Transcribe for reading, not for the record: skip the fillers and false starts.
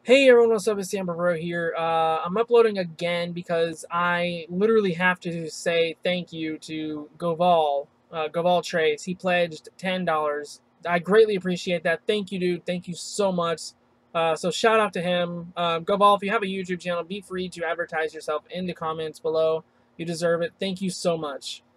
Hey everyone, what's up? It's Sam Bro here. I'm uploading again because I literally have to say thank you to Goval, Goval Trace. He pledged $10. I greatly appreciate that. Thank you, dude. Thank you so much. So shout out to him. Goval, if you have a YouTube channel, be free to advertise yourself in the comments below. You deserve it. Thank you so much.